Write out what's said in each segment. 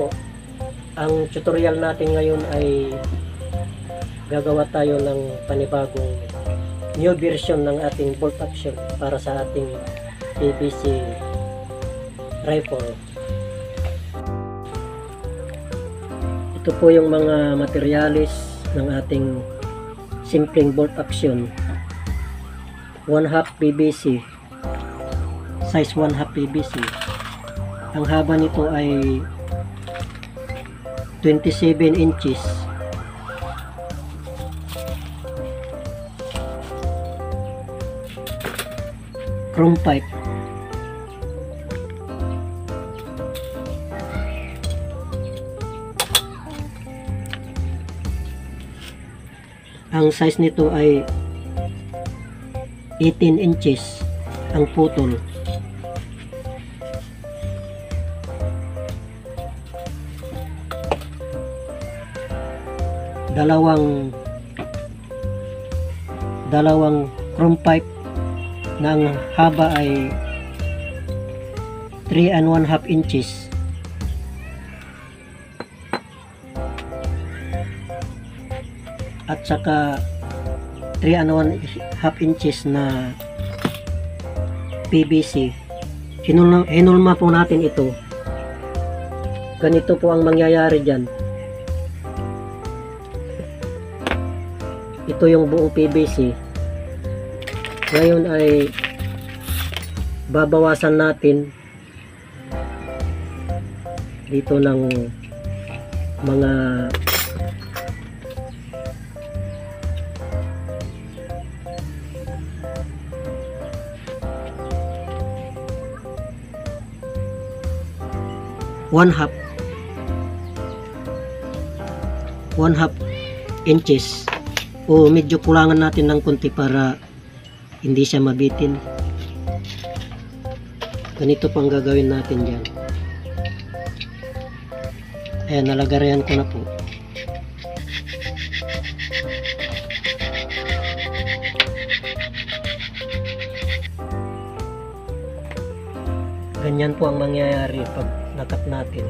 po, ang tutorial natin ngayon ay gagawa tayo ng panibagong new version ng ating bolt action para sa ating PVC rifle. Ito po yung mga materialis ng ating simpleng bolt action. 1/2 PVC, size 1/2 PVC. Ang haba nito ay 27 inches. Chrome pipe. Ang size nito ay 18 inches ang putol. Dalawang chrome pipe na ang haba ay 3 1/2 inches. At saka 3 1/2 inches na PVC. Hinulma po natin ito. Ganito po ang mangyayari dyan. Ito yung buong PVC. Ngayon ay babawasan natin dito ng mga one half inches, o medyo kulangan natin ng konti para hindi siya mabitin. Ganito pang gagawin natin dyan. Ayan, nalagayan ko na po. Ganyan po ang mangyayari pag nakat natin.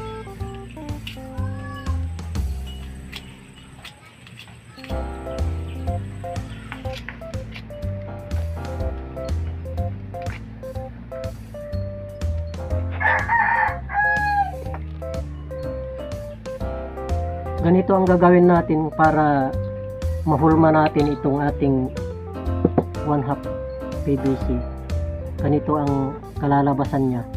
Ganito ang gagawin natin para mahulma natin itong ating 1/2 PVC. Ganito ang kalalabasan niya.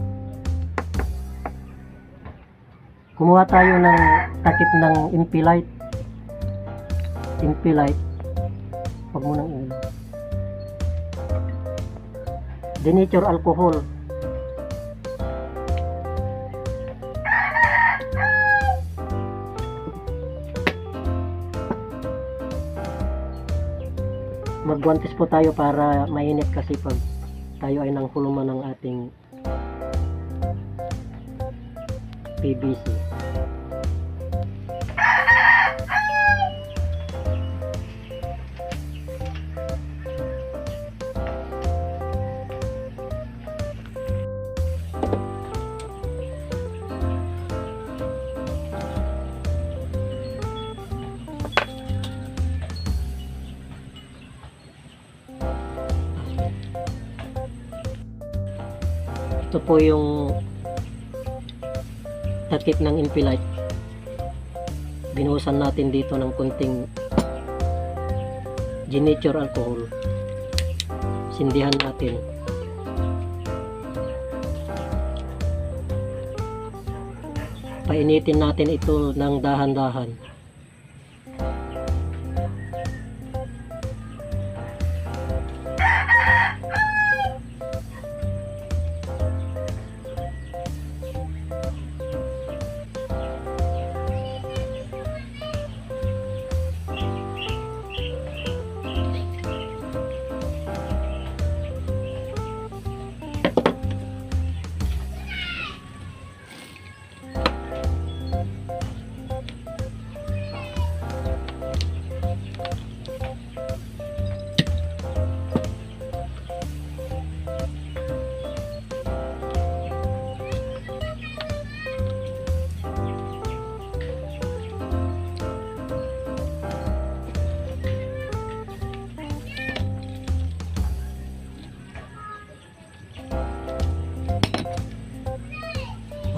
Kumuha tayo ng takip ng Impilite. Huwag mo nang ilagay. Denatured alcohol. Magguantes po tayo para mainit kasi pag tayo ay nanghulma ng ating PVC. Ito po yung takip ng Impilite. Binuhusan natin dito ng kunting denatured alcohol. Sindihan natin. Painitin natin ito ng dahan-dahan.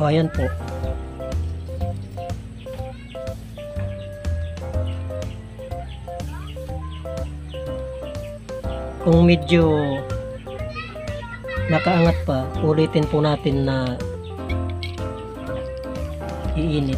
O, ayan po. Kung medyo nakaangat pa, ulitin po natin na iinit.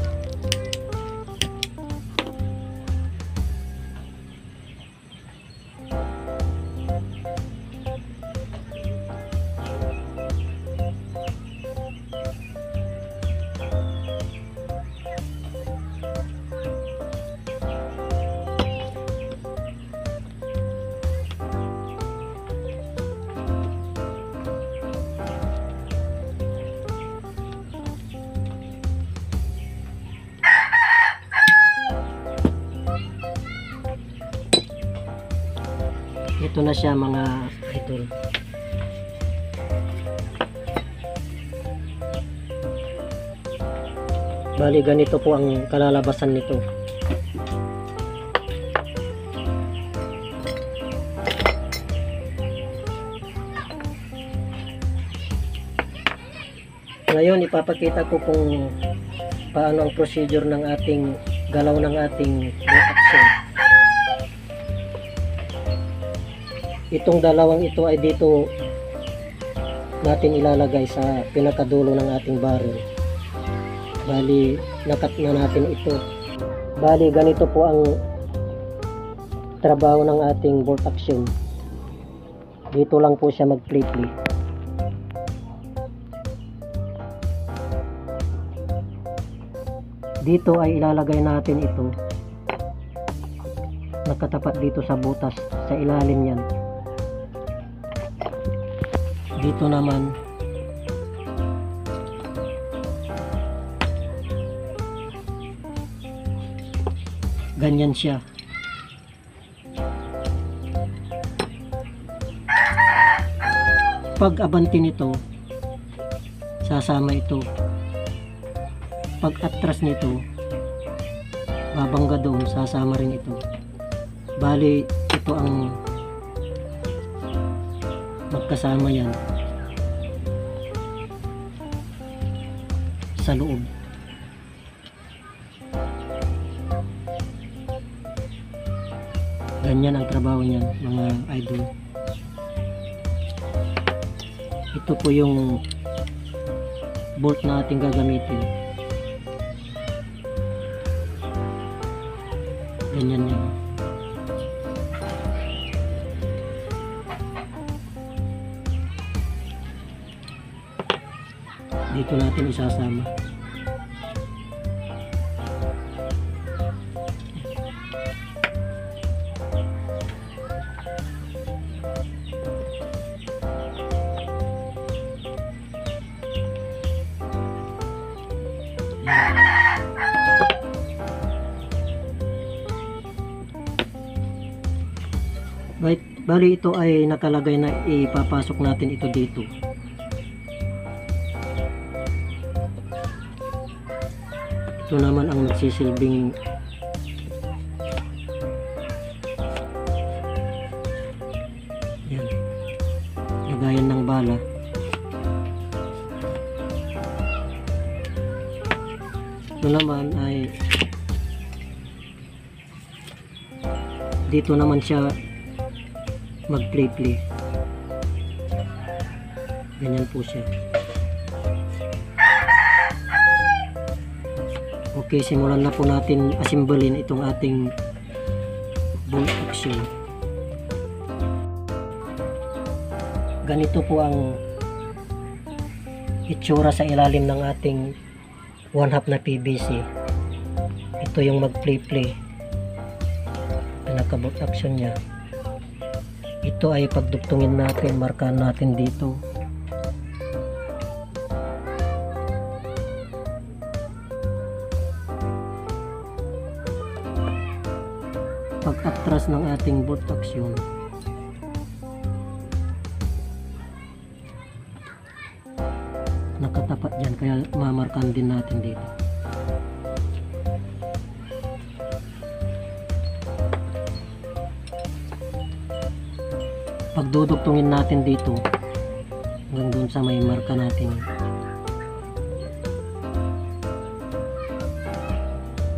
Ito na siya mga idol. Bali ganito po ang kalalabasan nito. Ngayon ipapakita ko kung paano ang procedure ng ating galaw ng ating bolt action. Itong dalawang ito ay dito natin ilalagay sa pinakadulo ng ating barrel. Bali, nakat na natin ito. Bali, ganito po ang trabaho ng ating bolt action. Dito lang po siya mag-flip-flip. Dito ay ilalagay natin ito. Nakatapat dito sa butas, sa ilalim yan. Dito naman ganyan siya. Pag abanti nito, sasama ito. Pag atras nito, babangga doon, sasama rin ito. Bali, ito ang magkasama yan sa loob. Ganyan ang trabaho niyan mga idol. Ito po yung bolt na ating gagamitin. Ganyan yan. Dito natin isasama. Right, bali ito ay nakalagay na ipapasok natin ito dito. Ito naman ang magsisilbing yan, lagayan ng bala. Ito naman ay dito naman siya mag-play. Ganyan po siya. Okay, simulan na po natin assemblin itong ating bolt action. Ganito po ang itsura sa ilalim ng ating 1/2 na PVC. Ito yung mag-play. Pinaka-bolt action niya. Ito ay pagdugtungin natin, markahan natin dito. Pag-atras ng ating bolt action, nakatapat dyan, kaya mamarkahan din natin dito. Pagdudugtungin natin dito hanggang doon sa may marka natin,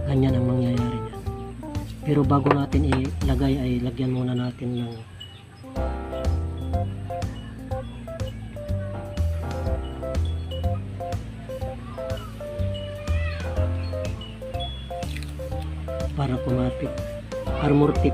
Ganyan ang mangyayari niyan. Pero bago natin ilagay ay lagyan muna natin ng para kumapit armor tip.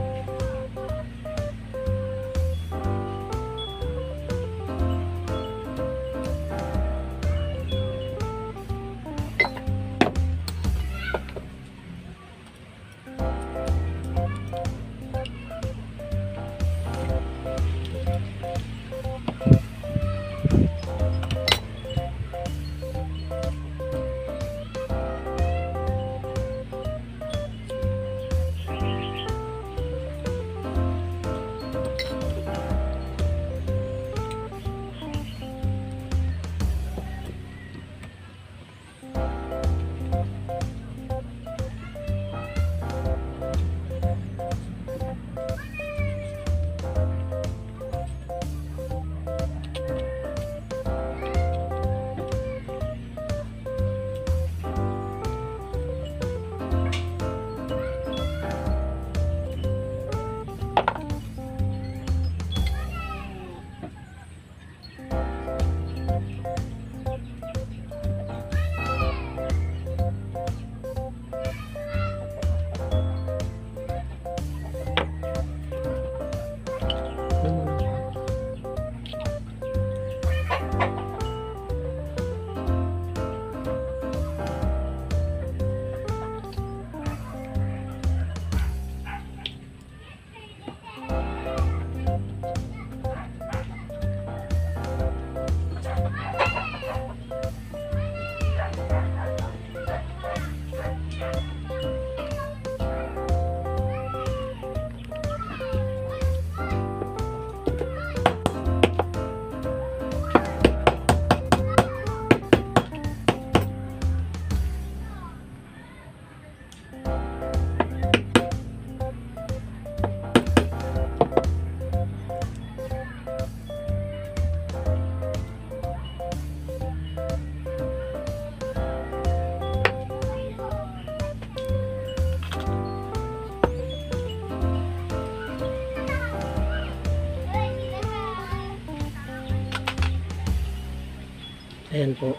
Ayan po.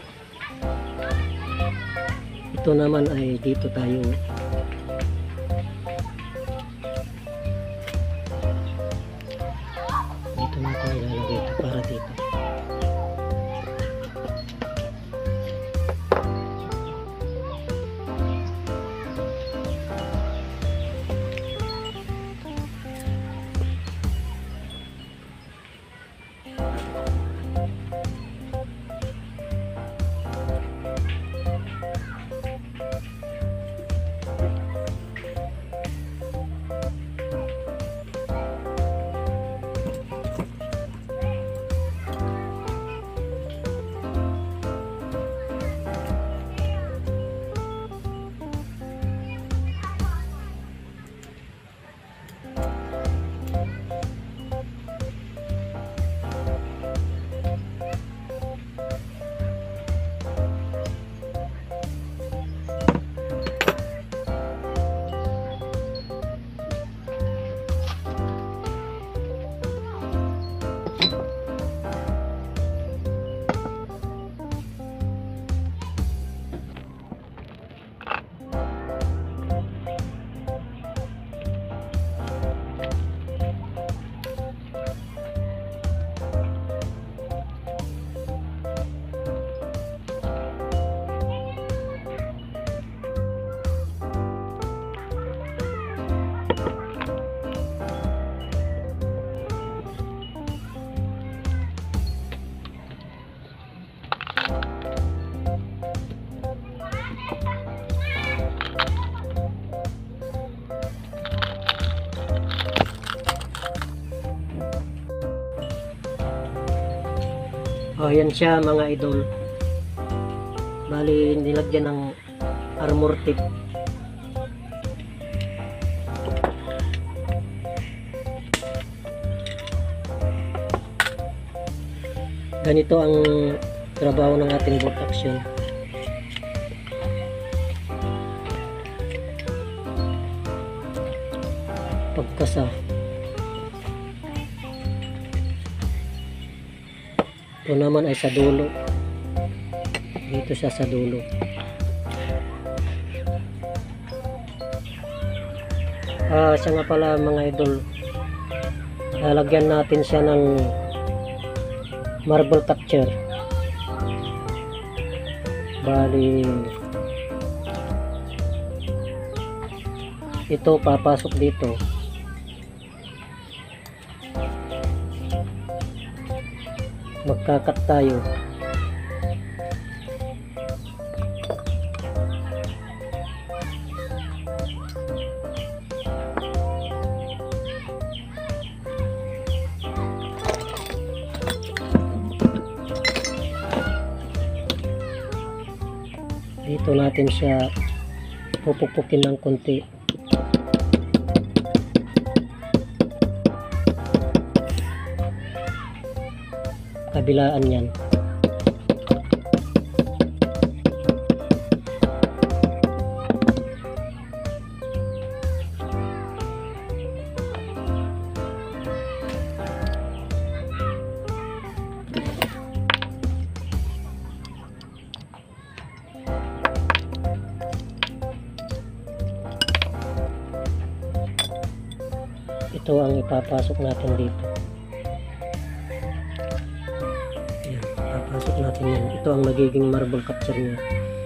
Ito naman ay dito tayo natin ilalagay ito para dito. Ayan siya mga idol. Bali nilagyan ng armor tip. Ganito ang trabaho ng ating bolt action. pagkasa. Ito naman ay sa dulo. Dito siya sa dulo. Siya nga pala mga idol, lalagyan natin siya ng marble capture. Bali ito papasok dito. Magkakat tayo. Dito natin siya pupukpukin ng konti. Kabilaan yan. Ito ang ipapasok natin dito. Ayan, ipapasok natin yan. Ito ang magiging marble capture niya.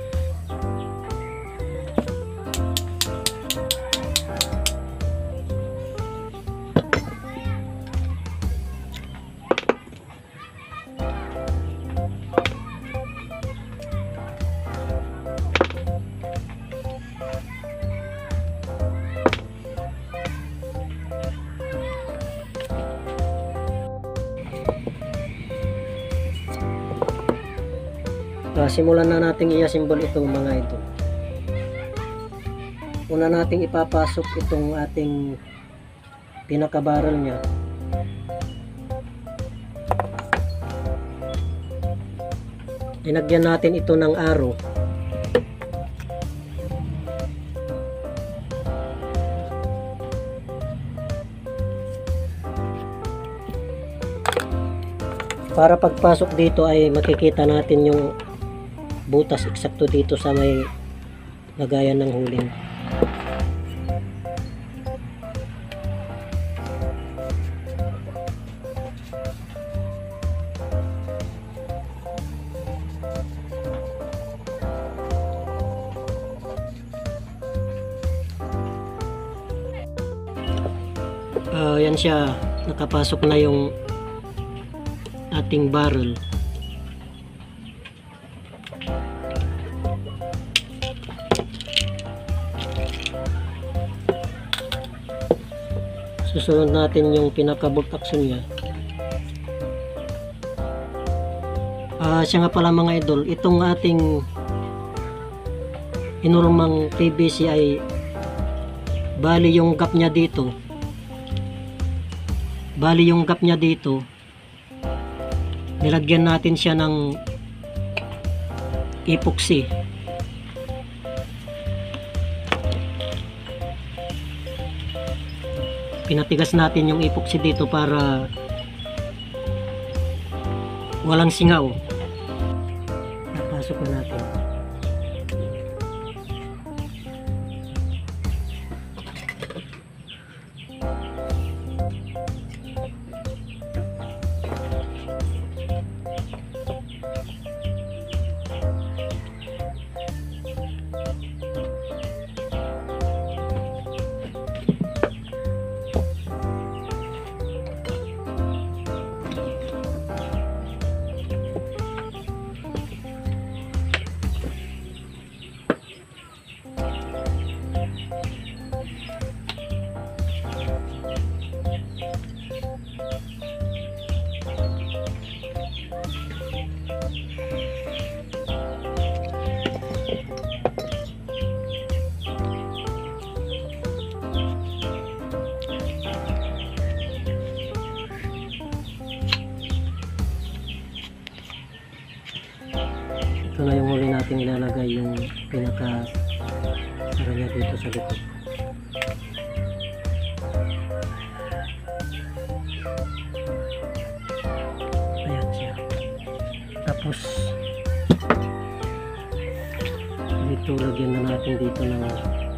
Simulan na nating i-assemble ito mga ito. Una nating ipapasok itong ating pinaka-barrel niya. Linagyan natin ito ng arrow. Para pagpasok dito ay makikita natin yung butas eksakto dito sa may lagayan ng huling. Yan siya, nakapasok na yung ating barrel. Susunod natin yung pinaka-bolt action niya. Siya nga pala mga idol, itong ating inormang PVC ay bali yung gap niya dito. Nilagyan natin siya ng epoxy. Pinatigas natin yung epoxy dito para walang singaw. Napasok na natin. Ito na yung huli natin ilalagay, yung pinaka sara niya dito sa likod. Ito, lagyan na natin dito ng